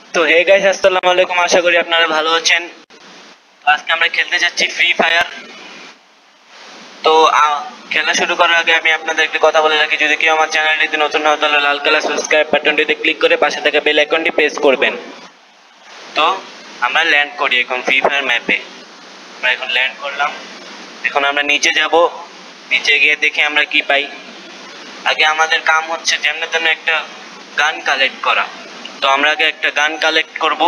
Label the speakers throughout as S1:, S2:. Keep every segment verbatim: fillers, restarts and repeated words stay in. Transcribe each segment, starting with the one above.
S1: তো hey guys, আসসালামু আলাইকুম। আশা করি আপনারা ভালো আছেন। আজকে আমরা খেলতে যাচ্ছি ফ্রি ফায়ার। তো খেলা শুরু করার আগে আমি আপনাদের একটা কথা বলে রাখি, যদি কেউ আমার চ্যানেলটিতে নতুন হয় তাহলে লাল কালার সাবস্ক্রাইব বাটনটিতে ক্লিক করে পাশে থাকা বেল আইকনটি প্রেস করবেন। তো আমরা ল্যান্ড করি এখন ফ্রি ফায়ার ম্যাপে। আমরা এখন ল্যান্ড করলাম। এখন আমরা নিচে যাব। নিচে গিয়ে দেখি আমরা কি পাই। আগে আমাদের কাম হচ্ছে যেমন তেমন একটা গান কালেক্ট করা। তো আমরা আগে একটা গান কালেক্ট করব।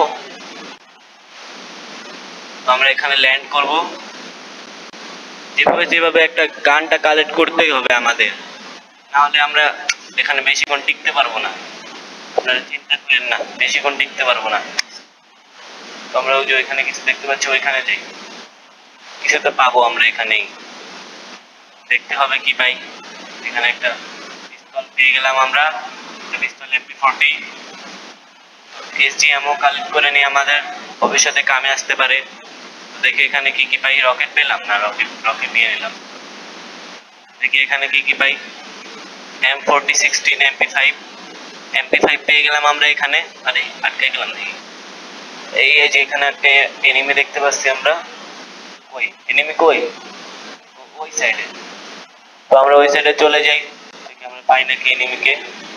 S1: তো আমরা এখানে ল্যান্ড করব। যেভাবে যেভাবে একটা গানটা কালেক্ট করতেই হবে আমাদের, নাহলে আমরা এখানে বেশিক্ষণ টিকতে পারবো না। আপনারা চিন্তা করেন না, বেশিক্ষণ টিকতে পারবো না। তো আমরা ওই যে ওইখানে কিছু দেখতে পাচ্ছি, ওইখানে যাই। কিছু তো পাবো আমরা এখানেই। দেখতে হবে কি পাই। এখানে একটা পিস্তল পেয়ে গেলাম আমরা। Pistol MP forty SG MO collect করে নিয়ে আমাদের ভবিষ্যতে কামে আসতে পারে। দেখি এখানে কি কি পাই। রকেট পেলাম না, রকেট রকেট নিয়ে নিলাম। দেখি এখানে কি কি পাই। M forty sixteen MP five MP five পেয়ে গেলাম আমরা এখানে। আরে আটকে গেলাম দেখি। এই যে এখানে একটা এনিমি দেখতে পাচ্ছি আমরা। কই এনিমি কই? ওই সাইডে। তো আমরা ওই সাইডে চলে যাই। দেখি আমরা পাই নাকি এনিমিকে।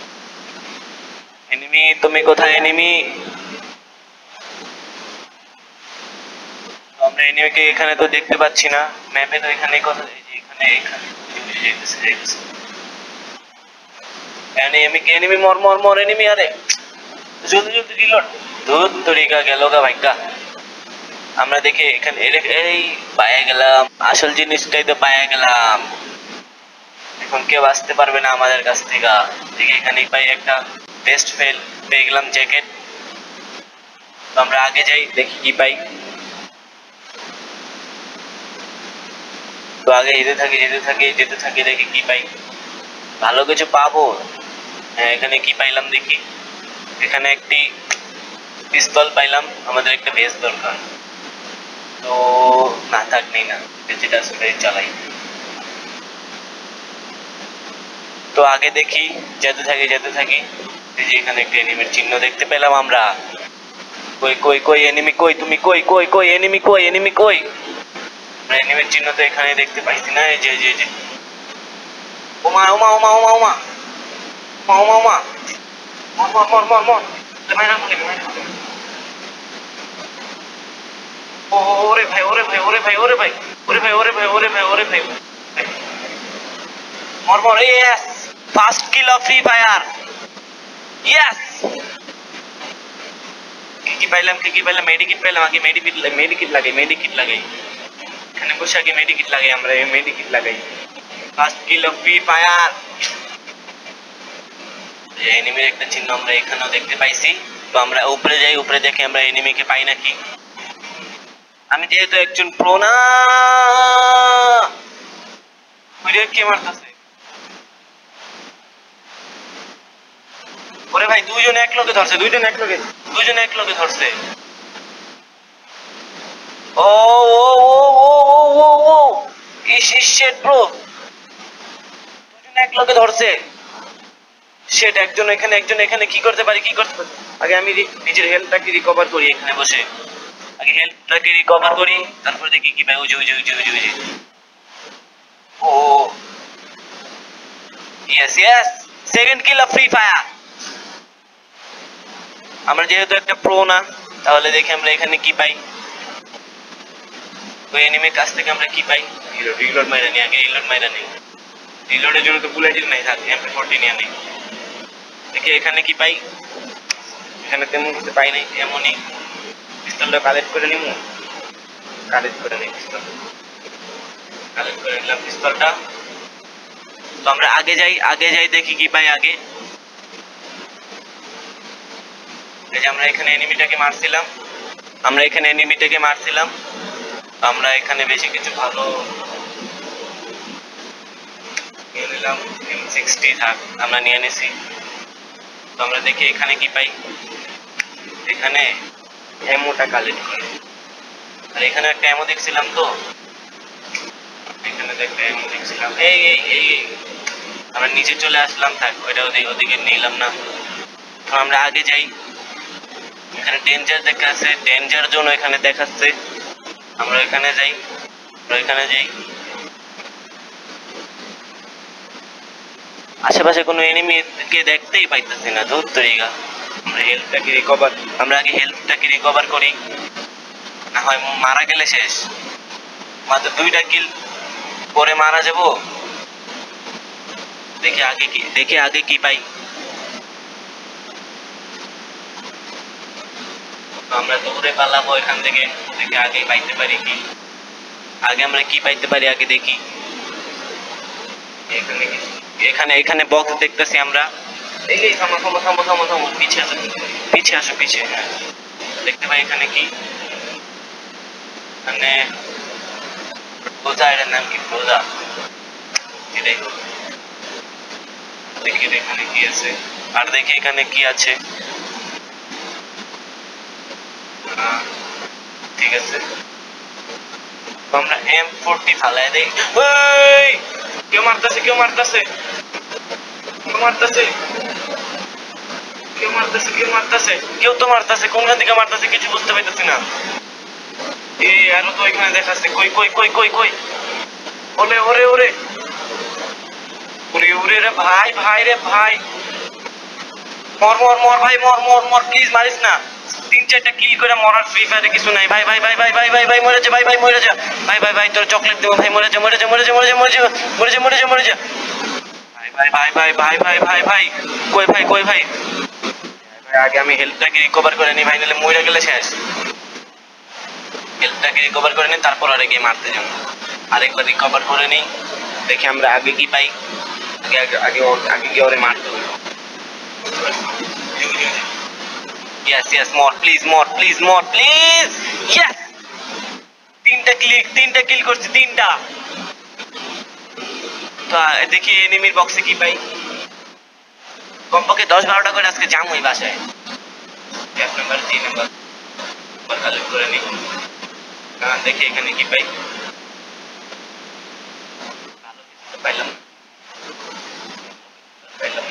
S1: এনিমি তুমি কোথায় এনিমি? আমরা এনিমিকে এখানে তো দেখতে পাচ্ছি না ম্যাপে। তো এখানে কোথায়? এই যে এখানে এখানে এনিমি এনিমি মর মর মর এনিমি। আরে জলদি জলদি রিলোড। ধুর তরিকা গেল গা ভাইকা। আমরা দেখি এখানে এই পায়ে গেলাম, আসল জিনিসটাই তো পায়ে গেলাম। এখন কেউ আসতে পারবে না আমাদের কাছ থেকে। দেখি এখানে পাই একটা বেস্ট ফেল পেয়ে গেলাম, জ্যাকেট। তো আমরা আগে যাই, দেখি কি পাই। তো আগে যেতে থাকি যেতে থাকি যেতে থাকি দেখি কি পাই। ভালো কিছু পাবো। হ্যাঁ, এখানে কি পাইলাম দেখি। এখানে একটি পিস্তল পাইলাম। আমাদের একটা ভেস্ট দরকার। তো না থাক নেই না, যেটা সেটাই চালাই। তো আগে দেখি, যেতে থাকি যেতে থাকি। এই যে এখানে একটা এনিমির চিহ্ন দেখতে পেলাম আমরা। কই কই কই এনিমি কই? তুমি কই কই কই এনিমি কই এনিমি কই? আমরা এনিমির চিহ্ন তো এখানে দেখতে পাইছি না। এই যে এই যে এই যে ওমা ওমা ওমা ওমা ওমা ওমা ওমা ওমা মর মর মর মর মর মাইরা মুলে মাইরা মুলে। ওরে ভাই ওরে ভাই ওরে ভাই ওরে ভাই ওরে ভাই ওরে ভাই ওরে ভাই ওরে ভাই মর মর। Yes, first kill of free fire. Yes. কি কি পাইলাম কি কি পাইলাম? মেডিকিট পাইলাম। আগে মেডিকিট মেডিকিট লাগাই মেডিকিট লাগাই এখানে বসে আগে মেডিকিট লাগাই। আমরা মেডিকিট লাগাই। First kill of free fire. এনিমির একটা চিহ্ন আমরা এখানেও দেখতে পাইছি। তো আমরা উপরে যাই, উপরে দেখে আমরা এনিমিকে পাই নাকি। আমি যেহেতু একজন প্রো না। কে মারতেছে? ওরে ভাই দুইজন এক লগে ধরছে, দুইজন এক লগে দুইজন এক লগে ধরছে। ও ও ও ও ও ও ইস ইস শিট ব্রো, দুইজন এক লগে ধরছে। শিট, একজন এখানে একজন এখানে। কি করতে পারি কি করতে পারি? আগে আমি নিজের হেলথটাকে রিকভার করি এখানে বসে। আগে হেলথটাকে রিকভার করি, তারপর দেখি কি ভাই। উজে উজে উজে উজে উজে ও yes yes, second kill of free fire. আমরা যেহেতু একটা প্রো না, তাহলে দেখি আমরা এখানে কি পাই। ওই এনিমির কাছ থেকে আমরা কি পাই। রিলোড রিলোড মাইরা নেই, আগে রিলোড মাইরা নেই। রিলোডের জন্য তো বুলেটই নাই, থাকে এমপি ফোরটি নিয়ে নেই। দেখি এখানে কি পাই। এখানে তেমন কিছু পাই নাই। এমনই পিস্তলটা কালেক্ট করে নিব। কালেক্ট করে নিই পিস্তল, কালেক্ট করে নিলাম পিস্তলটা। তো আমরা আগে যাই আগে যাই দেখি কি পাই আগে। এই যে আমরা এখানে এনিমিটাকে মারছিলাম আমরা এখানে এনিমিটাকে মারছিলাম আমরা এখানে বেশি কিছু ভালো নিয়ে নিলাম। এম সিক্সটি থাক, আমরা নিয়ে নিছি। তো আমরা দেখি এখানে কি পাই। এখানে এমোটা কালেক্ট করে। আর এখানে একটা এমো দেখছিলাম। তো এখানে দেখতে এমো দেখছিলাম। এই এই এই আমরা নিচে চলে আসলাম। থাক, ওইটা ওদিকে ওদিকে নিলাম না। তো আমরা আগে যাই। এখানে ডেঞ্জার দেখাচ্ছে, ডেঞ্জার জোন এখানে দেখাচ্ছে। আমরা এখানে যাই, আমরা এখানে যাই। আশেপাশে কোনো এনিমিকে দেখতেই পাইতেছি না। ধুর তরিগা, আমরা হেলথটাকে রিকভার আমরা আগে হেলথটাকে রিকভার করি, না হয় মারা গেলে শেষ। মাত্র দুইটা কিল পরে মারা যাব। দেখি আগে কি দেখি আগে কি পাই। আমরা দৌড়ে পালাবো এখান থেকে, দেখি আগে পাইতে পারি কি, আগে আমরা কি পাইতে পারি আগে দেখি। এখানে এখানে এখানে বক্স দেখতেছি আমরা। এই এই থামো থামো থামো থামো থামো, পিছে আসো পিছে আসো পিছে। হ্যাঁ দেখতে পাই এখানে কি, মানে রোজা, এটার নাম কি রোজা। এটাই দেখি এখানে কি আছে, আর দেখি এখানে কি আছে। ঠিক আছে, আমরা এম ফোরটি ফালাই দেই। ওই কেউ মারতেছে, কেউ মারতেছে, কেউ মারতেছে, কেউ মারতেছে, কেউ মারতেছে, কেউ তো মারতেছে। কোনখান থেকে মারতেছে কিছু বুঝতে পাইতেছি না। এ আরো তো এখানে দেখাচ্ছে। কই কই কই কই কই ওরে ওরে ওরে ওরে ওরে রে ভাই, ভাই রে ভাই, মর মর মর ভাই, মর মর মর, প্লিজ মারিস না। তিন চারটা কিল করে মরার ফ্রি ফায়ারে কিছু নাই ভাই। ভাই ভাই ভাই ভাই ভাই ভাই মরে যা, ভাই ভাই মরে যা, ভাই ভাই ভাই তোর চকলেট দেবো ভাই। মরে যা মরে যা মরে যা মরে যা মরে যা মরে যা মরে যা মরে যা ভাই ভাই ভাই ভাই ভাই ভাই ভাই কই ভাই কই ভাই। আগে আমি হেলথটাকে রিকভার করে নি ভাই, নাহলে মরে গেলে শেষ। হেলথটাকে রিকভার করে নি, তারপর আরে গিয়ে মারতে যাবো। আরেকবার রিকভার করে নি, দেখি আমরা আগে কি পাই। আগে আগে আগে আগে গিয়ে ওরে মারতে হবে। Yes, yes, more, please, more, please, more, please. Yes. তিনটা ক্লিক, তিনটা কিল করছি, তিনটা। তো দেখি এনিমির বক্সে কি পাই। কমপক্ষে দশ বারোটা করে আজকে জাম ওই বাসায়। এক নাম্বার, তিন নাম্বার কালেক্ট করে নি। হ্যাঁ দেখি এখানে কি পাই। পাইলাম পাইলাম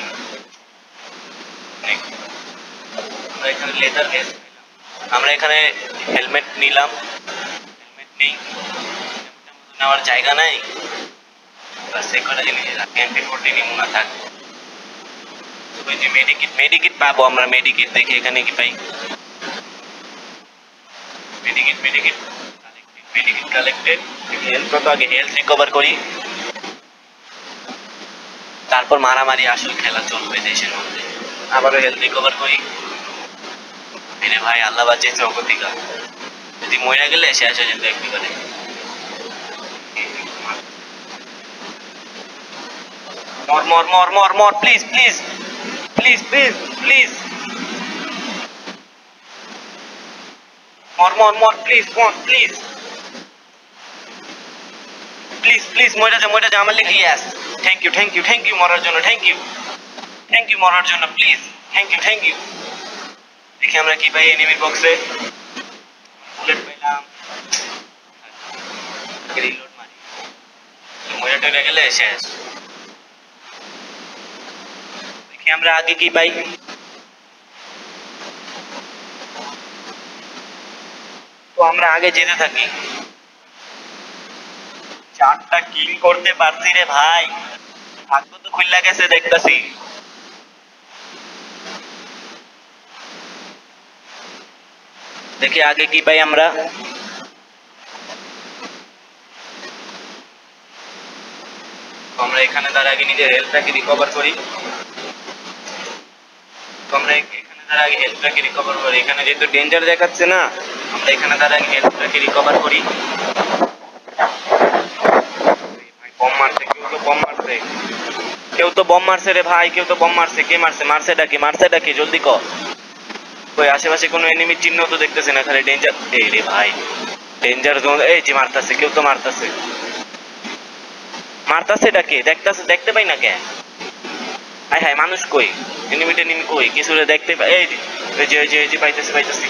S1: আমরা এখানে লেদার ভেস্ট, আমরা এখানে হেলমেট নিলাম। হেলমেট নেই, নেওয়ার জায়গা নাই। সে কটা জিনিস এমপি ফোরটি নিমু না থাক। ওই যে মেডিকিট, মেডিকিট পাবো আমরা। মেডিকিট দেখি এখানে কি পাই। Medikit medikit medikit collected. Health তো আগে হেলথ রিকভার করি, তারপর মারামারি আসল খেলা চলবে দেশের মধ্যে। আবারও হেলথ রিকভার করি। এরে ভাই আল্লাহ বাঁচিয়ে চৌকতিকা, যদি মরে গেলে শেষ হয়ে যেত একটি করে। মর মর মর মর মর, please please please please please মর মর মর, প্লিজ মর প্লিজ প্লিজ প্লিজ মরে যা মরে যা আমার লিখে। Yes, thank you thank you thank you মরার জন্য, থ্যাংক ইউ থ্যাংক ইউ মরার জন্য, please thank you thank you. দেখি আমরা কি পাই এনিমির বক্সে। বুলেট পাইলাম, রিলোড মারি, মরে টরে গেলে শেষ। দেখি আমরা আগে কি পাই। তো আমরা আগে যেতে থাকি। চারটা কিল করতে পারছি রে ভাই, ভাগ্য তো খুললা গেছে দেখতেছি। দেখি আগে কি পাই আমরা। আমরা এখানে তার আগে নিজের হেলথটাকে রিকভার করি। আমরা এখানে তার আগে হেলথটাকে রিকভার করি। এখানে যেহেতু ডেঞ্জার দেখাচ্ছে না, আমরা এখানে তার আগে হেলথটাকে রিকভার করি। বম মারছে, কেউ তো বম মারছে, কেউ তো বম মারছে রে ভাই, কেউ তো বম মারছে। কে মারছে? মারছে ডাকি, মারছে ডাকি, জলদি কর। ওই আশেপাশে কোনো এনিমির চিহ্ন তো দেখতেছে না, খালি ডেঞ্জার। এই রে ভাই ডেঞ্জার জোন। এই যে মারতাছে, কেউ তো মারতাছে, মারতাছে ডাকে, দেখতাছে, দেখতে পাই না কে। হাই হাই মানুষ কই, এনিমি টেনিমি কই, কিছু দেখতে পাই। এই যে এই যে এই যে পাইতেছি পাইতেছি।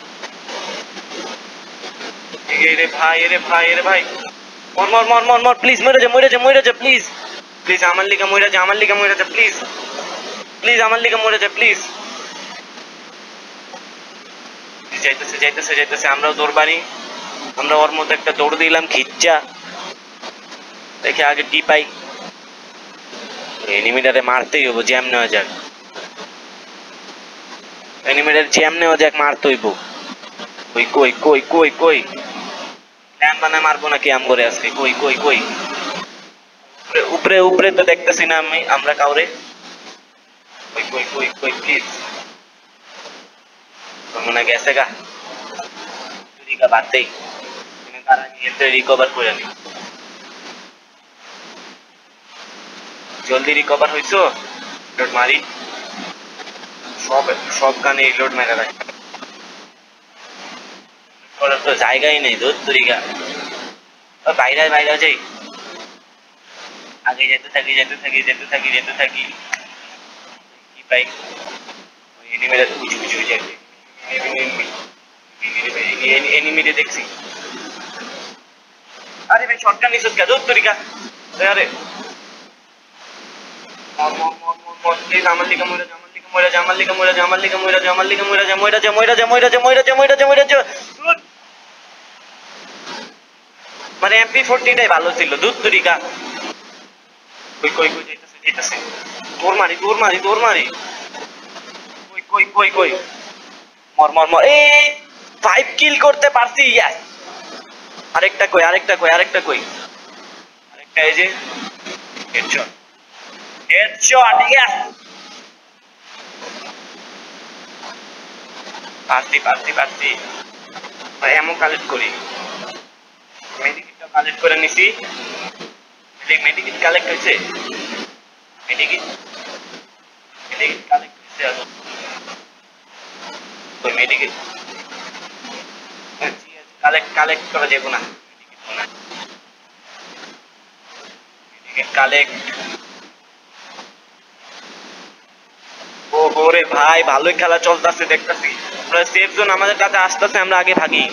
S1: এই রে ভাই, এরে ভাই, এরে ভাই, মর মর মর মর মর, প্লিজ মরে যা মরে যা মরে যা, প্লিজ প্লিজ আমার লিগা মরে যা, আমার লিগা মরে যা, প্লিজ প্লিজ আমার লিগা মরে যা, প্লিজ যাইতেছে যাইতেছে যাইতেছে আমরাও দৌড় বাড়ি আমরা ওর মধ্যে একটা দৌড় দিলাম খিচ্চা দেখে আগে টি পাই এনিমিটারে মারতেই হবো জ্যাম নেওয়া যাক এনিমিটার জ্যাম নেওয়া যাক মারতে হইব কই কই কই কই কই প্ল্যান বানায় মারবো নাকি আম করে আজকে কই কই কই উপরে উপরে তো দেখতেছি না আমি আমরা কাউরে কই কই কই কই প্লিজ মনে গেছে গা রিকা বাদ দেই তার আগে এতে রিকভার করে নি জলদি রিকভার হইছো লোড মারি সব সব গানে লোড মেরে রাখ করার তো জায়গাই নেই দূর তরিকা বাইরে বাইরে যাই আগে যেতে থাকি যেতে থাকি যেতে থাকি যেতে থাকি কি পাই এনিমিটা উঁচু উঁচু যায় এনিমিটা দেখছি আরে ভাই শটগান নিছস কে দূর তরিকা আরে মর মর মর মর মর প্লিজ আমার লিগা মরে যা আমার লিগা মরে যা আমার লিগা মরে যা আমার লিগা মরে যা আমার লিগা মরে যা মরে যা মরে যা মরে যা মরে যা মরে যা মরে যা মানে এমপি ফোরটি টাই ভালো ছিল দূর তরিকা কই কই কই যাইতাছে যাইতাছে দৌড় মারি দৌড় মারি দৌড় মারি কই কই কই কই মর মর মর এই ফাইভ কিল করতে পারছি ইয়াস আরেকটা কই আরেকটা কই আরেকটা কই আরেকটা এই যে হেডশট হেডশট ইয়াস পারছি পারছি পারছি এমন কালেক্ট করি মেডিকেটটা কালেক্ট করে নিছি মেডিকেট কালেক্ট হয়েছে মেডিকেট মেডিকেট কালেক্ট হয়েছে আর ওই মেডিকেট কালেক্ট কালেক্ট করা যাবে না মেডিকেট কালেক্ট ও ওরে ভাই ভালোই খেলা চলতেছে দেখতেছি আমরা সেফ জোন আমাদের কাছে আসতেছে আমরা আগে ভাগি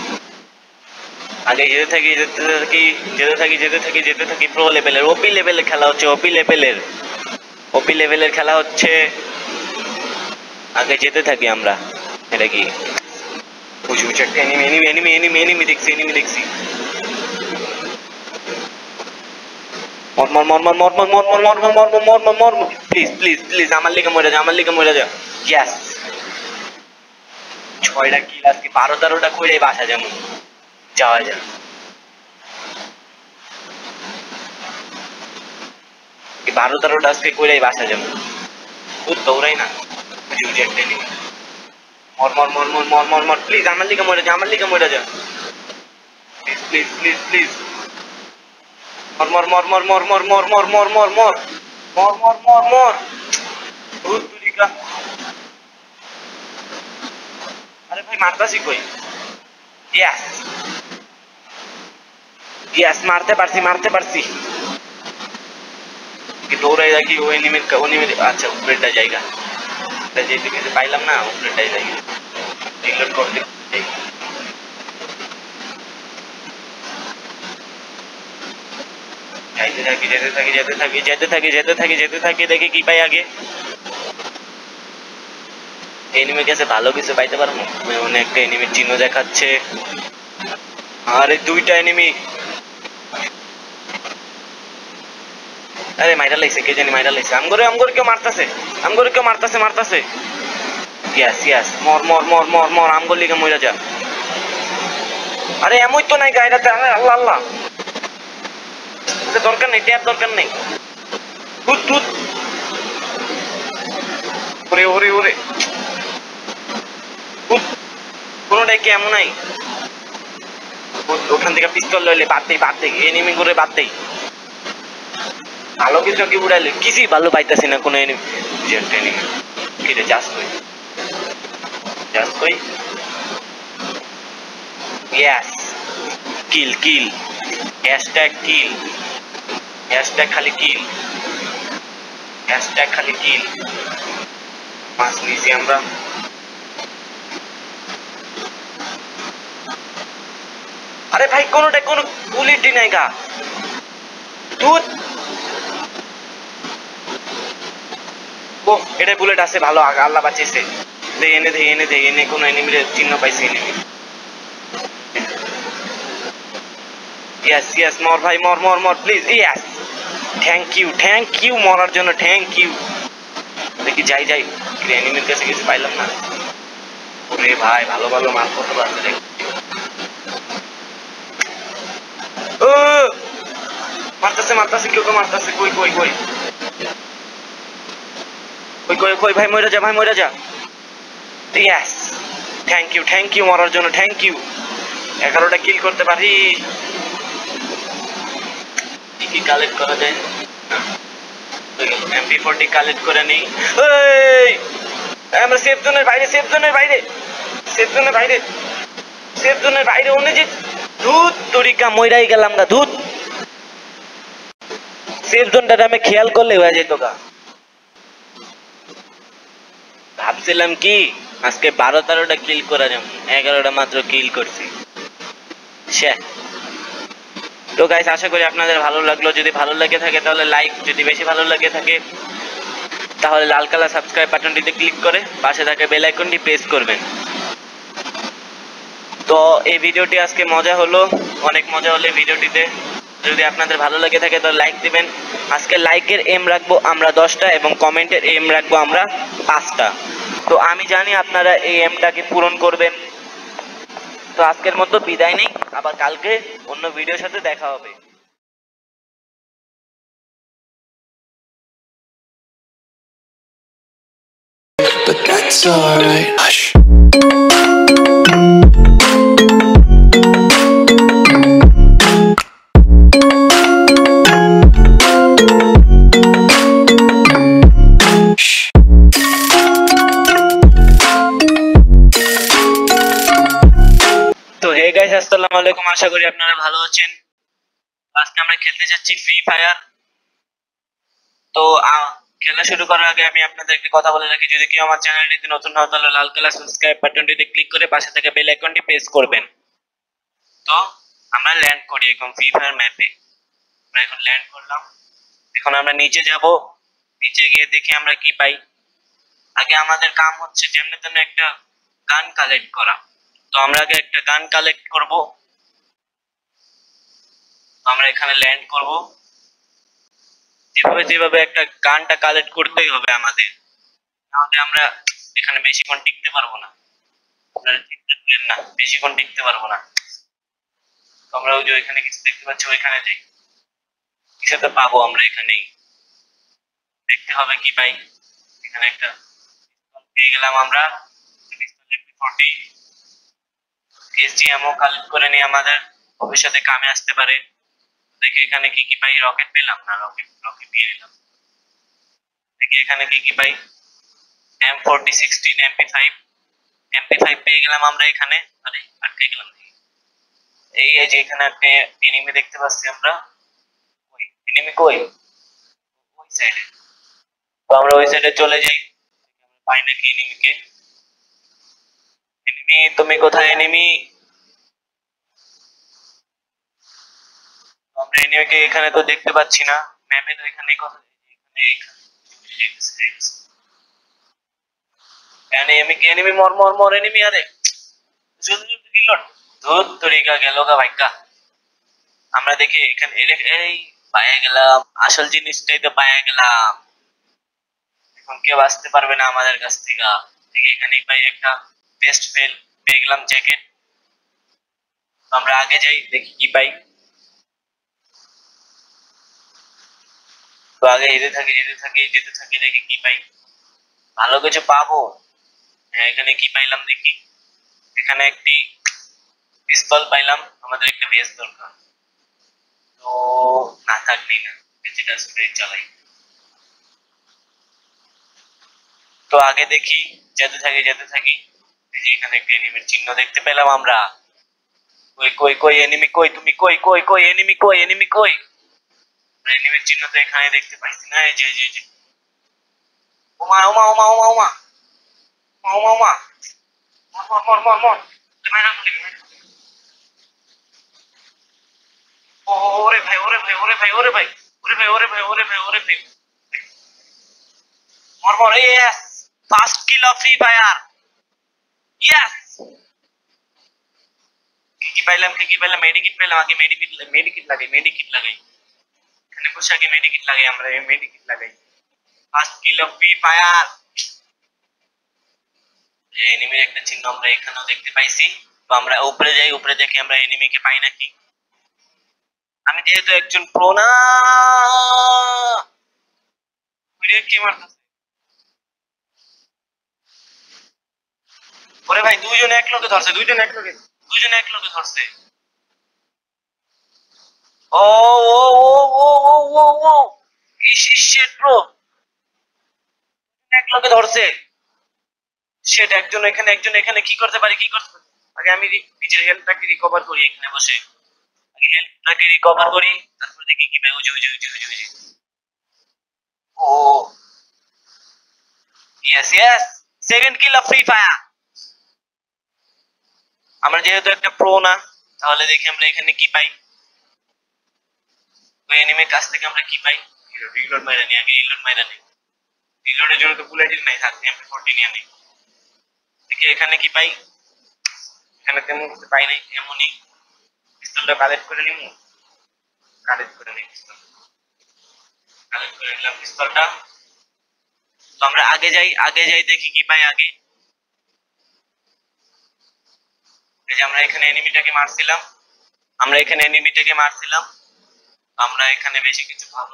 S1: আগে যেতে থাকি যেতে থাকি যেতে থাকি যেতে থাকি যেতে থাকি প্রো লেভেলের ওপি লেভেলের খেলা হচ্ছে ওপি লেভেলের ওপি লেভেলের খেলা হচ্ছে আগে যেতে থাকি আমরা এটা কি বুঝি বুঝি একটা enemy enemy enemy enemy enemy দেখছি এনিমি দেখছি মর মর মর মর মর মর মর মর মর মর মর মর মর মর প্লিজ প্লিজ প্লিজ আমার লিগে মরে যা আমার লিগে মরে যা ইয়েস ছয়টা কিল আজকে বারো তেরোটা করে বাসা যেমন যাওয়া যায় বারো তেরোটা আজকে করে বাসা যেমন খুব দৌড়াই না বুঝি বুঝি একটা এনিমি মর মর মর মর মর মর মর প্লিজ আমার লিগে মরে যা আমার লিগে মরে যা প্লিজ প্লিজ প্লিজ প্লিজ মর মর মর মর মর মর মর মর মর মর মর মর মর মর মর ভূত তুলিকা আরে ভাই মারতাছি কই ইয়েস ইয়েস মারতে পারছি মারতে পারছি কি দৌড়াই রাখি ওই এনিমির এনিমির আচ্ছা উপরেটা জায়গা এটা যেতে যেতে পাইলাম না উপরেটাই জায়গা রিলোড করতে যাইতে থাকি যেতে থাকি যেতে থাকি যেতে থাকি যেতে থাকি যেতে থাকি দেখি কি পাই আগে এনিমি কাছে ভালো কিছু পাইতে পারবো অনেক একটা এনিমির চিহ্ন দেখাচ্ছে আরে দুইটা এনিমি আরে মাইরা লাইছে কে জানি মাইরা লাইছে আমগরে আমগরে কেউ মারতাছে আমগরে কেউ মারতাছে মারতাছে ইয়েস ইয়েস মর মর মর মর মর আমগর লিগে মইরা যা আরে এমই তো নাই গায়রাতে আল্লাহ আল্লাহ দরকার নেই ট্যাপ দরকার নেই দুধ দুধ ওরে ওরে ওরে কোনোটাই কেমন নাই ওখান থেকে পিস্তল লইলে বাদ দেই বাদ দেই এনিমি করে বাদ দেই ভালো কিছু কি উড়াইলে কিছুই ভালো পাইতাছি না কোনো এনিমি এনিমি কিরে যাস কই যাস কই yes kill kill hashtag kill hashtag খালি কিল হ্যাশট্যাগ খালি কিল মাছ নিয়েছি আমরা আরে ভাই কোনোটা কোনো বুলেটই নাই গা দুধ ও এটা বুলেট আছে ভালো আল্লাহ বাঁচিয়েছে দে এনে দে এনে দে এনে কোন এনিমির চিহ্ন পাইছি এনিমি ইয়েস ইয়েস মর ভাই মর মর মর please yes thank you thank you মরার জন্য থ্যাংক ইউ দেখি যাই যাই এনিমির কাছে কিছু পাইলাম না ওরে ভাই ভালো ভালো মাল কত আছে দেখ ও মারতাছে মারতাছে কেউ তো মারতাছে কই কই কই কই কই কই ভাই মরে যা ভাই মরে যা yes thank you thank you মরার জন্য থ্যাংক ইউ এগারোটা কিল করতে পারি কি কি কালেক্ট করা যায় এমপি ফোরটি কালেক্ট করে নেই এই আমরা সেফ জোনের বাইরে সেফ জোনের বাইরে সেফ জোনের বাইরে সেফ জোনের বাইরে ওনে যে ধুত তরিকা মইরাই গেলাম গা ধুত সেফ জোনটা আমি খেয়াল করলে হয়ে যেত গা ভাবছিলাম কি আজকে বারো তেরোটা কিল করা যাবে এগারোটা মাত্র কিল করছি সে তো গাইস আশা করি আপনাদের ভালো লাগলো যদি ভালো লেগে থাকে তাহলে লাইক যদি বেশি ভালো লেগে থাকে তাহলে লাল কালার সাবস্ক্রাইব বাটনটিতে ক্লিক করে পাশে থাকা বেল আইকনটি প্রেস করবেন তো এই ভিডিওটি আজকে মজা হলো অনেক মজা হলো ভিডিওটিতে যদি আপনাদের ভালো লাগে থাকে তাহলে লাইক দিবেন আজকে লাইকের এম রাখবো আমরা দশটা এবং কমেন্টের এম রাখবো আমরা পাঁচটা তো আমি জানি আপনারা এই এমটাকে পূরণ করবেন তো আজকের মতো বিদায় নেই আবার কালকে অন্য ভিডিওর সাথে দেখা হবে
S2: But that's alright. Hush.
S1: তো হে গাইস আসসালামু আলাইকুম আশা করি আপনারা ভালো আছেন আজকে আমরা খেলতে যাচ্ছি ফ্রি ফায়ার তো খেলা শুরু করার আগে আমি আপনাদের একটা কথা বলে রাখি যদি কেউ আমার চ্যানেলটিতে নতুন হন তাহলে লাল কালার সাবস্ক্রাইব বাটনটিতে ক্লিক করে পাশে থাকা বেল আইকনটি প্রেস করবেন তো আমরা ল্যান্ড করি এখন ফ্রি ফায়ার ম্যাপে আমরা এখন ল্যান্ড করলাম এখন আমরা নিচে যাব নিচে গিয়ে দেখি আমরা কি পাই আগে আমাদের কাম হচ্ছে যেমন তেমন একটা গান কালেক্ট করা তো আমরা আগে একটা গান কালেক্ট করব আমরা এখানে ল্যান্ড করব যেভাবে যেভাবে একটা গানটা কালেক্ট করতেই হবে আমাদের নাহলে আমরা এখানে বেশিক্ষণ টিকতে পারবো না আপনারা চিন্তা করেন না বেশিক্ষণ টিকতে পারবো না আমরা ওই যে ওইখানে কিছু দেখতে পাচ্ছি ওইখানে যাই কিছু তো পাবো আমরা এখানেই দেখতে হবে কি পাই এখানে একটা পেয়ে গেলাম আমরা এসডিএমও কালেক্ট করে নিয়ে আমাদের ভবিষ্যতে কামে আসতে পারে দেখি এখানে কি কি পাই রকেট পেলাম না রকেট রকেট নিয়ে নিলাম দেখি এখানে কি কি পাই M forty sixteen MP five MP five পেয়ে গেলাম আমরা এখানে আরে আটকে গেলাম এই যে এখানে একটা এনিমি দেখতে পাচ্ছি আমরা ওই এনিমি কই ওই সাইডে তো আমরা ওই সাইডে চলে যাই আমরা পাই নাকি এনিমিকে এনিমি তুমি কোথায় এনিমি আমরা এনিমিকে এখানে তো দেখতে পাচ্ছি না ম্যাপে তো এখানেই কথা এখানে এখানে এনিমি এনিমি মর মর মর এনিমি আরে জলদি জলদি রিলোড ধুত তরিকা গেল গা ভাইকা আমরা দেখি এখানে এই পায়ে গেলাম আসল জিনিসটাই তো পায়ে গেলাম এখন কেউ আসতে পারবে না আমাদের কাছ থেকে দেখি এখানে পাই একটা বেস্ট ফেল পেয়ে গেলাম জ্যাকেট আমরা আগে যাই দেখি কি পাই তো আগে যেতে থাকি যেতে থাকি যেতে থাকি দেখি কি পাই ভালো কিছু পাবো হ্যাঁ এখানে কি পাইলাম দেখি এখানে একটি পিস্তল পাইলাম আমাদের একটা বেস দরকার তো না থাকলেই না ডিজিটাল স্প্রে চালাই তো আগে দেখি যেতে থাকি যেতে থাকি এই যে এখানে একটা এনিমির চিহ্ন দেখতে পেলাম আমরা কই কই কই এনিমি কই তুমি কই কই কই এনিমি কই এনিমি কই এনিমির চিহ্ন তো এখানে দেখতে পাইছি না এই যে এই যে ওমা ওমা ওমা ওমা ওমা ওমা ওমা মর মর মর মর ওরে ভাই ওরে ভাই ওরে ভাই ওরে ভাই ওরে ভাই ওরে ভাই ওরে ভাই ওরে ভাই মর মর yes first kill of free fire yes কি কি পাইলাম কি কি পাইলাম মেডিকিট পাইলাম আগে মেডিকিট মেডিকিট লাগাই মেডিকিট লাগাই এখানে বসে আগে মেডিকিট লাগাই আমরা মেডিকিট লাগাই first kill of free fire এনিমির একটা চিহ্ন আমরা এখানেও দেখতে পাইছি তো আমরা উপরে যাই উপরে দেখি আমরা এনিমিকে পাই নাকি আমি যেহেতু একজন প্রো না ভিডিও কি মারতেছে ওরে ভাই দুইজন এক লোকে ধরছে দুইজন এক লোকে দুইজন এক লোকে ধরছে ও ও ও ও ও ও ইস ইস শিট ব্রো এক লোকে ধরছে শিট একজন এখানে একজন এখানে কি করতে পারি কি করতে পারি আগে আমি নিজের হেলথটাকে রিকভার করি এখানে বসে আগে হেলথটাকে রিকভার করি তারপর দেখি কি ভাই ওই ওই ওই ওই ওই ও yes yes second kill of free fire আমরা যেহেতু একটা প্রো না তাহলে দেখি আমরা এখানে কি পাই ওই এনিমির কাছ থেকে আমরা কি পাই রিলোড মাইরা নি আগে রিলোড মাইরা নি রিলোডের জন্য তো বুলেট নাই থাকতে এমপি ফোরটি নিয়ে নেই দেখি এখানে কি পাই এখানে তেমন কিছু পাই নাই এমনই পিস্তলটা কালেক্ট করে নিমু কালেক্ট করে নিই পিস্তল কালেক্ট করে নিলাম পিস্তলটা তো আমরা আগে যাই আগে যাই দেখি কি পাই আগে এই যে আমরা এখানে এনিমিটাকে মারছিলাম আমরা এখানে এনিমিটাকে মারছিলাম আমরা এখানে বেশি কিছু ভালো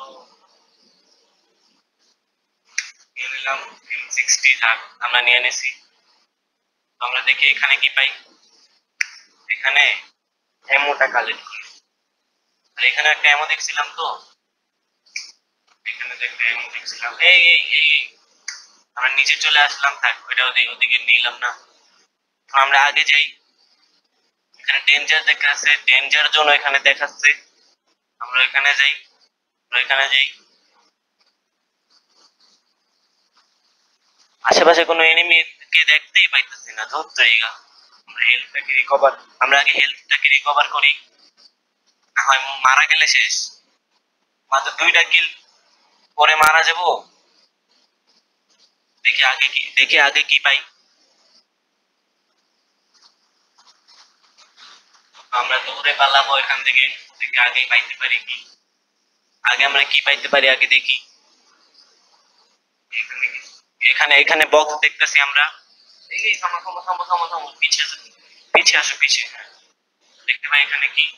S1: নিয়ে নিলাম এম সিক্সটি থাক আমরা নিয়ে নিছি তো আমরা দেখি এখানে কি পাই এখানে এমোটা কালেক্ট করি আর এখানে একটা এমো দেখছিলাম তো এখানে দেখতে এমো দেখছিলাম এই এই এই আমরা নিচে চলে আসলাম থাক ওইটা ওদিকে নিলাম না তো আমরা আগে যাই এখানে ডেঞ্জার দেখাচ্ছে ডেঞ্জার জোন এখানে দেখাচ্ছে আমরা এখানে যাই আমরা এখানে যাই আশেপাশে কোনো এনিমি কে দেখতেই পাইতেছি না ধরতেইগা আমরা হেলথটাকে রিকভার আমরা আগে হেলথটাকে রিকভার করি না হয় মারা গেলে শেষ মাত্র দুইটা কিল পরে মারা যাব দেখি আগে কি দেখি আগে কি পাই আমরা দৌড়ে পালাবো এখান থেকে দেখি আগে পাইতে পারি কি আগে আমরা কি পাইতে পারি আগে দেখি এখানে এখানে এখানে বক্স দেখতেছি আমরা এই থামো থামো থামো থামো থামো পিছে আসো পিছে আসো পিছে দেখতে পাই এখানে কি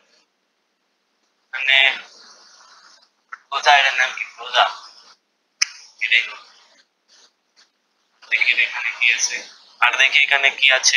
S1: মানে রোজা এর নাম কি রোজা এটাই তো দেখি এখানে কি আছে আর দেখি এখানে কি আছে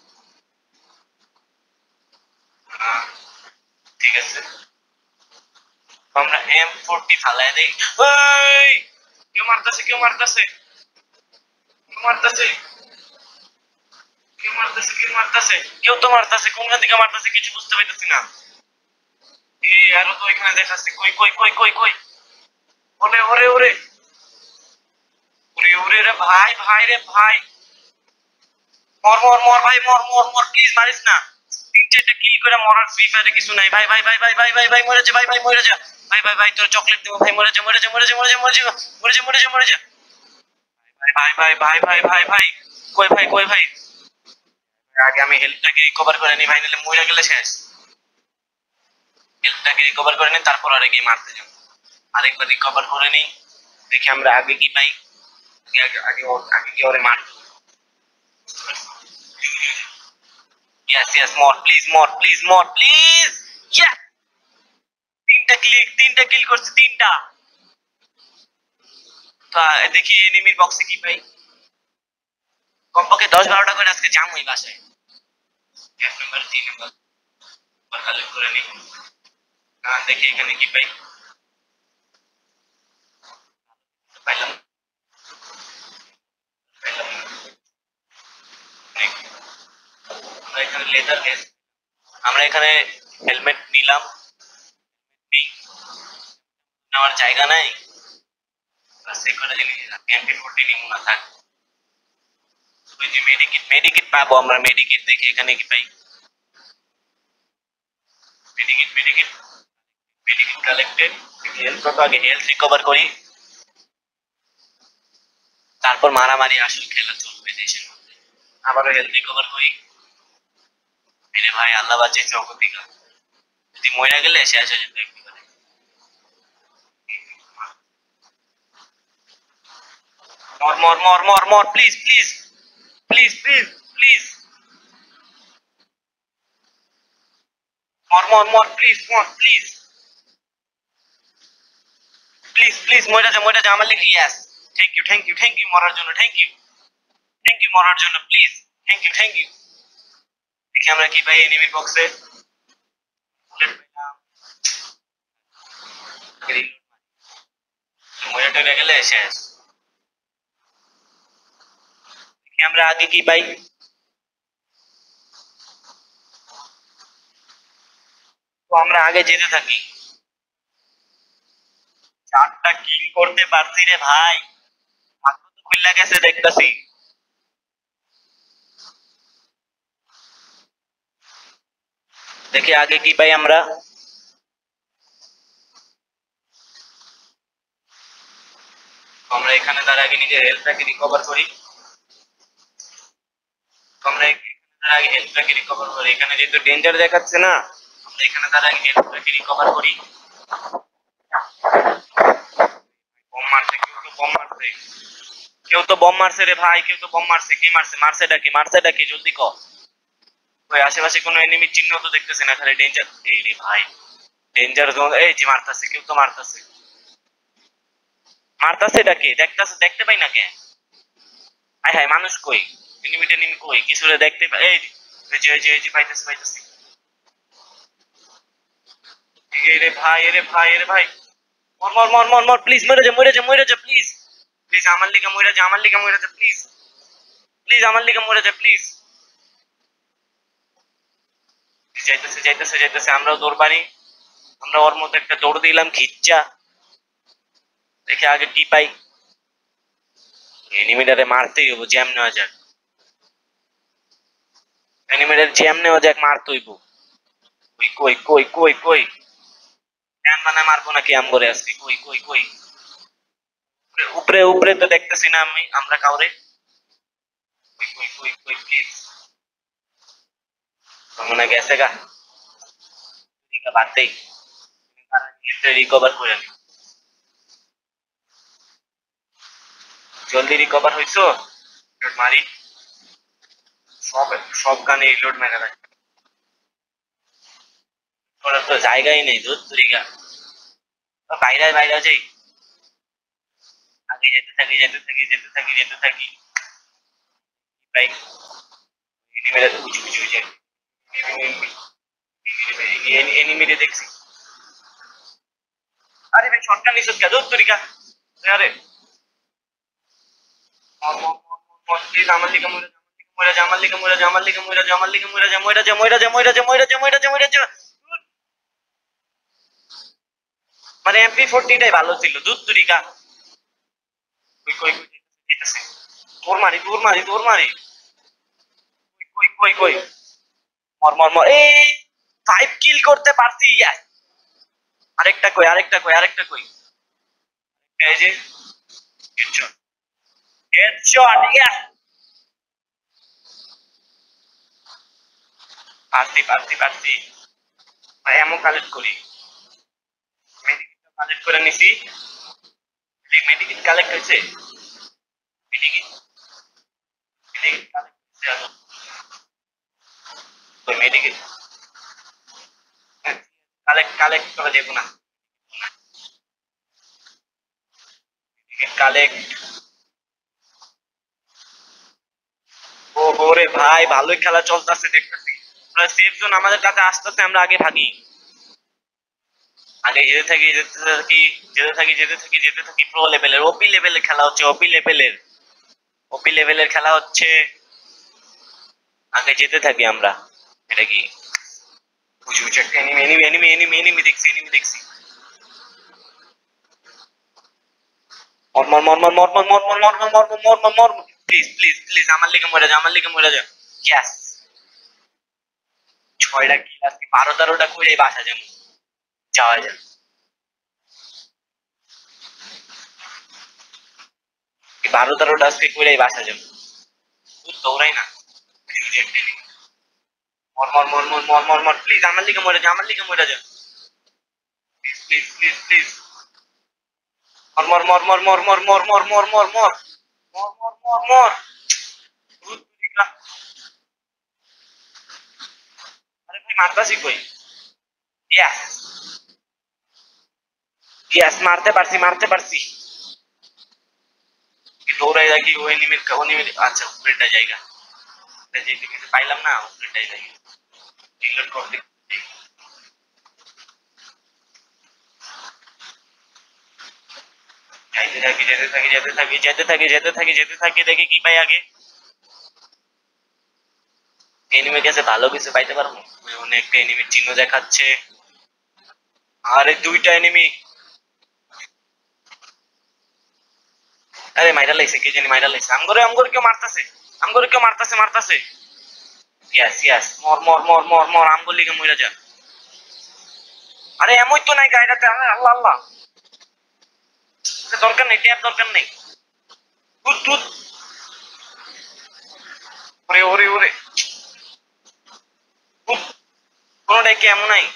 S1: ঠিক আছে আমরা এম ফোরটি ফালাই দেই ওই কেউ মারতেছে কেউ মারতেছে কেউ মারতেছে কেউ মারতেছে কেউ মারতেছে কেউ তো মারতেছে কোনখান থেকে মারতেছে কিছু বুঝতে পারতেছি না এ আরো তো এখানে দেখাচ্ছে কই কই কই কই কই ওরে ওরে ওরে ওরে ওরে রে ভাই ভাই রে ভাই মর মর মর ভাই মর মর মর প্লিজ মারিস না তিন চারটা কিল করে মরার ফ্রি ফায়ারে কিছু নাই ভাই ভাই ভাই ভাই ভাই ভাই ভাই মরে যা ভাই ভাই মরে যা ভাই ভাই ভাই তোর চকলেট দেবো ভাই মরে যা মরে যা মরে যা মরে যা মরে যা মরে যা মরে যা মরে যা ভাই ভাই ভাই ভাই ভাই ভাই কই ভাই কই ভাই আগে আমি হেলথটাকে রিকভার করে নি ভাই নাহলে মরে গেলে শেষ হেলথটাকে রিকভার করে নি তারপর আরে গিয়ে মারতে যাব আরেকবার রিকভার করে নি দেখি আমরা আগে কি পাই আগে আগে আগে আগে কি ওরে মার Yes, yes, more, please, more, please, more, please. Yeah. তিনটা ক্লিক, তিনটা কিল করছে, তিনটা। তো দেখি এনিমির বক্সে কি পাই। কমপক্ষে দশ বারোটা করে আজকে জাম হই বাসায়। এক নাম্বার, তিন নাম্বার। ভালো করে নি। হ্যাঁ, দেখি এখানে কি পাই। পাইলাম। পাইলাম। আমরা এখানে লেদার কেস আমরা এখানে হেলমেট নিলাম নেওয়ার জায়গা নাই এমপি ফোরটি নিব না থাক ওই যে মেডিকিট মেডিকিট পাবো আমরা মেডিকিট দেখি এখানে কি পাই medikit medikit medikit collected health কত আগে হেলথ রিকভার করি তারপর মারামারি আসল খেলা চলবে দেশের মধ্যে আবারও হেলথ রিকভার করি। আরে ভাই আল্লাহ বাঁচিয়েছে অগতিকা, যদি মরে গেলে শেষ হয়ে যেত একেবারে। মর মর মর মর মর please please please please please মর মর মর প্লিজ মর প্লিজ প্লিজ প্লিজ মরে যা মরে যা আমার লিখে। Yes, thank you thank you thank you মরার জন্য, থ্যাংক ইউ থ্যাংক ইউ মরার জন্য, please thank you thank you. দেখি আমরা কি পাই এনিমি বক্সে। বুলেট পেলাম, মরে টরে গেলে শেষ। দেখি আমরা আগে কি পাই। তো আমরা আগে যেতে থাকি। চারটা কিল করতে পারছি রে ভাই, ভাগ্য তো খুললা গেছে দেখতেছি। দেখি আগে কি পাই আমরা। আমরা এখানে তার আগে নিজের হেলথটাকে রিকভার করি। আমরা এখানে তার আগে হেলথটাকে রিকভার করি। এখানে যেহেতু ডেঞ্জার দেখাচ্ছে না, আমরা এখানে তার আগে হেলথটাকে রিকভার করি। বম মারছে, কেউ তো বম মারছে, কেউ তো বম মারছে রে ভাই, কেউ তো বম মারছে। কি মারছে? মারছে ডাকি, মারছে ডাকি, জলদি কর। ওই আশেপাশে কোনো এনিমির চিহ্ন তো দেখতেছি না, খালি ডেঞ্জার। এই রে ভাই ডেঞ্জার জোন। এই যে মারতাছে, কেউ তো মারতাছে, মারতাছে ডাকি, দেখতাছে, দেখতে পাই না কেন? হাই হাই মানুষ কই? এনিমি টেনিমি কই? কিছু রে দেখতে পাই। এই এই যে এই যে এই যে পাইতেছি পাইতেছি। এই রে ভাই, এরে ভাই, এরে ভাই, মর মর মর মর মর প্লিজ, মরে যা মরে যা মরে যা প্লিজ প্লিজ, আমার লিগা মরে যা, আমার লিগা মরে যা প্লিজ প্লিজ, আমার লিগা মরে যা প্লিজ। যাইতেছে যাইতেছে যাইতেছে, আমরাও দৌড় পারি। আমরা ওর মধ্যে একটা দৌড় দিলাম খিচ্চা। দেখে আগে কি পাই। এনিমিটারে মারতেই হবো, জ্যাম নেওয়া যাক। এনিমিটার জ্যাম নেওয়া যাক, মারতে হইব। কই কই কই কই কই জ্যাম মানে মারবো নাকি আম করে আজকে? কই কই কই উপরে উপরে তো দেখতেছি না আমি, আমরা কাউরে। কই কই কই কই প্লিজ, মনে গেছে গা। ঠিক আছে বাদ দেই, রিকভার করে নি। জলদি রিকভার হইছো? লোড মারি, সব সব গানে লোড মেরে রাখ। করার তো জায়গাই নেই, দুধ তুরিগা। বাইরে বাইরে যাই, আগে যেতে থাকি যেতে থাকি যেতে থাকি যেতে থাকি। ভাই এনিমিরা তো উঁচু উঁচু উঁচু এনিমিরে দেখছি। আরে ভাই শটগান নিছস কে? দুধ তুরিগা। আরে প্লিজ আমার লিগে মরে যা, আমার লিগে মরে যা, আমার লিগে মরে যা, আমার লিগে মরে যা, মরে যা মরে যা মরে যা মরে যা মরে যা মরে যা। মানে এমপি ফোরটিটাই ভালো ছিল, দুধ তুরিকা। কই কই কই যেতেছে, তোর মারি তোর মারি তোর মারি। কই কই কই মর মর মর। এই ফাইভ কিল করতে পারছি। ইয়াস, আরেকটা কই আরেকটা কই আরেকটা কই। এই যে হেডশট হেডশট। ইয়াস, পারছি পারছি পারছি। এমন কালেক্ট করি, মেডিকেট কালেক্ট করে নিছি। মেডিকেট কালেক্ট হয়েছে, মেডিকেট মেডিকেট কালেক্ট হয়েছে। ওই মেডিকেট কালেক্ট কালেক্ট করে দেবো না, কালেক্ট। ও ওরে ভাই ভালোই খেলা চলতেছে দেখতেছি। সেফ জোন আমাদের কাছে আসতেছে, আমরা আগে ভাগি, আগে যেতে থাকি যেতে থাকি যেতে থাকি যেতে থাকি যেতে থাকি। প্রো লেভেলের ওপি লেভেলের খেলা হচ্ছে, ওপি লেভেলের ওপি লেভেলের খেলা হচ্ছে। আগে যেতে থাকি আমরা। এটা কি বুঝি বুঝি একটা enemy enemy enemy enemy enemy দেখছি এনিমি দেখছি। মর মর মর মর মর মর মর মর মর মর মর মর মর মর প্লিজ প্লিজ প্লিজ, আমার লিগে মরে যা, আমার লিগে মরে যা। ইয়েস, ছয়টা কিল আজকে, বারো তেরোটা করে বাসা যাবো, যাওয়া যায়। বারো তেরোটা আজকে করে বাসা যাবো, দৌড়াই না। রিজেক্ট এনিমি মর মর মর মর মর মর মর প্লিজ আমার লিগে মরে যা আমার লিগে মরে যা প্লিজ প্লিজ প্লিজ প্লিজ মর মর মর মর মর মর মর মর মর মর মর মর মর মর মর ভূত তুরিকা আরে ভাই মারতাছি কই ইয়েস ইয়েস মারতে পারছি মারতে পারছি কি দৌড়াই রাখি ওই এনিমির এনিমির আচ্ছা উপরেটা জায়গা যেতে কিছু পাইলাম না উপরেটাই জায়গা রিলোড করতে যাইতে থাকি যেতে থাকি যেতে থাকি যেতে থাকি যেতে থাকি যেতে থাকি দেখি কি পাই আগে এনিমি কাছে ভালো কিছু পাইতে পারবো অনেক এনিমির চিহ্ন দেখাচ্ছে আরে দুইটা এনিমি আরে মাইরা লাইছে কে জানি মাইরা লাইছে আমগরে আমগরে কেউ মারতাছে আমগরে কেউ মারতাছে মারতাছে ইয়েস ইয়েস মর মর মর মর মর আমগর লিগে মইরা যা আরে এমন তো নাই গায়রাতে আল্লাহ আল্লাহ দরকার নেই ট্যাপ দরকার নেই দুধ দুধ ওরে ওরে ওরে কোনটাই কেমন নাই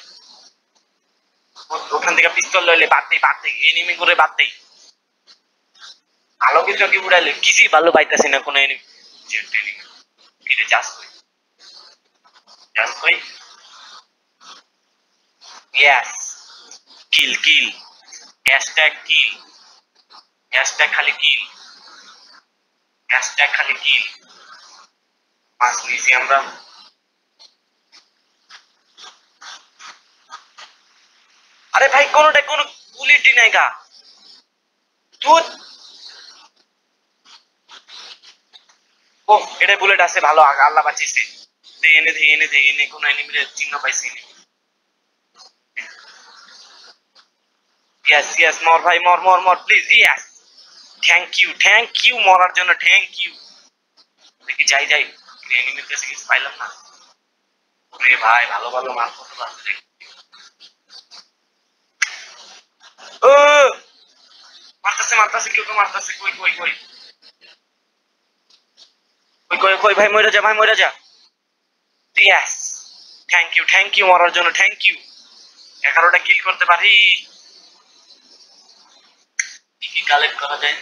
S1: ওখান থেকে পিস্তল লইলে বাদ দেই বাদ দেই এনিমি করে বাদ দেই ভালো কিছু কি উড়াইলে কিছুই ভালো পাইতেছি না কোনো এনিমি জেট এনিমি কিরে যাস কই যাস কই yes kill kill hashtag kill hashtag খালি কিল হ্যাশট্যাগ খালি কিল মাস নিছি আমরা আরে ভাই কোনটা কোন কুলিটি নাই গা তুই ও এটা বুলেট আছে ভালো আল্লাহ বাঁচিয়েছে দে এনে দে এনে দে এনে কোন এনিমির চিহ্ন পাইছি নি ইয়েস ইয়েস মর ভাই মর মর মর please yes thank you thank you মরার জন্য থ্যাংক ইউ দেখি যাই যাই এনিমির কাছে কিছু পাইলাম না ওরে ভাই ভালো ভালো মাল কত আছে দেখ ও মারতাছে মারতাছে কেউ তো মারতাছে কই কই কই কই কই কই ভাই মরে যা ভাই মরে যা yes thank you thank you মরার জন্য থ্যাংক ইউ এগারোটা কিল করতে পারি কি কালেক্ট করা যায়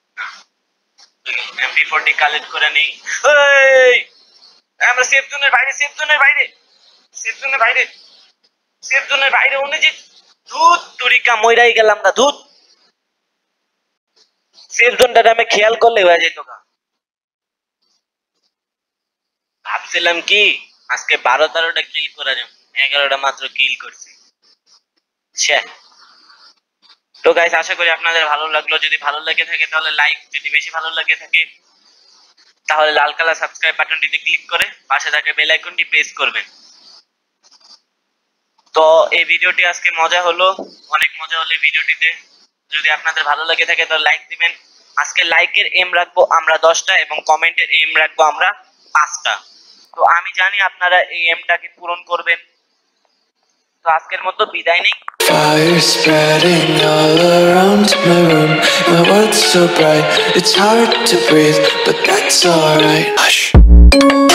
S1: এমপি ফোরটি কালেক্ট করে নেই এই আমরা সেফ জোনের বাইরে সেফ জোনের বাইরে সেফ জোনের বাইরে সেফ জোনের বাইরে উনি যে দুধ তুরিকা মইরাই গেলাম না দুধ সেফ জোনটা আমি খেয়াল করলে হয়ে যেত গা ভাবছিলাম কি আজকে বারো তেরোটা কিল করা যাবে এগারোটা মাত্র কিল করছি তো গাইস আশা করি আপনাদের ভালো লাগলো যদি ভালো লাগে থাকে তাহলে লাইক যদি বেশি ভালো লাগে থাকে তাহলে লাল কালার সাবস্ক্রাইব বাটনটিতে ক্লিক করে পাশে থাকা বেল আইকনটি প্রেস করবেন তো এই ভিডিওটি আজকে মজা হলো অনেক মজা হলো ভিডিওটিতে যদি আপনাদের ভালো লাগে থাকে তাহলে লাইক দিবেন আজকে লাইকের এম রাখবো আমরা দশটা এবং কমেন্টের এম রাখবো আমরা পাঁচটা তো আমি জানি আপনারা এই এমটাকে পূরণ করবেন তো আজকের মতো বিদায় নেই
S2: Fire spreading all around my room. My world's so bright, it's hard to breathe, but that's alright. Hush.